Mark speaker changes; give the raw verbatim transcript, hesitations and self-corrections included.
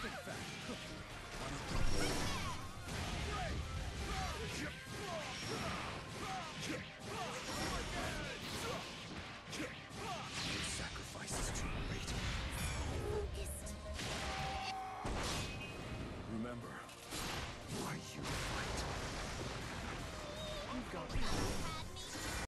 Speaker 1: big fat cookie. Your sacrifice is too great.
Speaker 2: Focused.
Speaker 1: Remember why you fight.
Speaker 3: You've got me.